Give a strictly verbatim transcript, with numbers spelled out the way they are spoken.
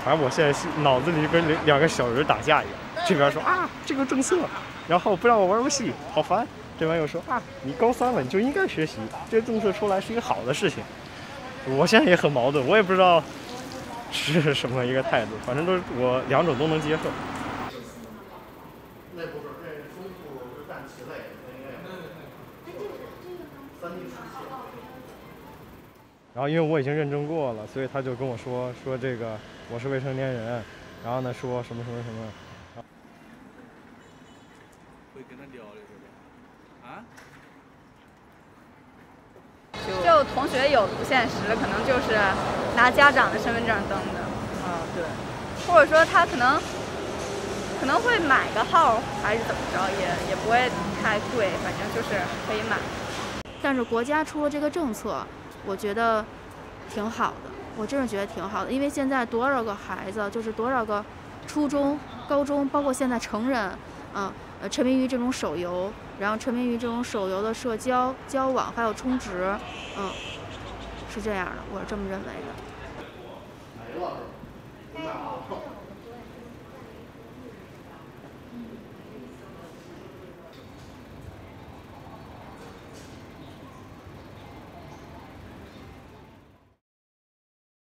反正我现在脑子里跟两个小人打架一样，这边说啊这个政策，然后不让我玩游戏，好烦。这边又说啊你高三了，你就应该学习，这个政策出来是一个好的事情。我现在也很矛盾，我也不知道是什么一个态度，反正都是我两种都能接受。那不是，这是中途是干棋类，三 D 出气。然后因为我已经认证过了，所以他就跟我说说这个我是未成年人，然后呢说什么什么什么。会跟他聊的是吧？啊？ 就同学有不现实，可能就是拿家长的身份证登的。 啊，对。 或者说他可能可能会买个号，还是怎么着，也也不会太贵，反正就是可以买。 但是国家出了这个政策，我觉得挺好的，我真是觉得挺好的，因为现在多少个孩子，就是多少个初中、高中，包括现在成人，嗯，呃，沉迷于这种手游，然后沉迷于这种手游的社交、交往，还有充值，嗯，是这样的，我是这么认为的。没了是吧？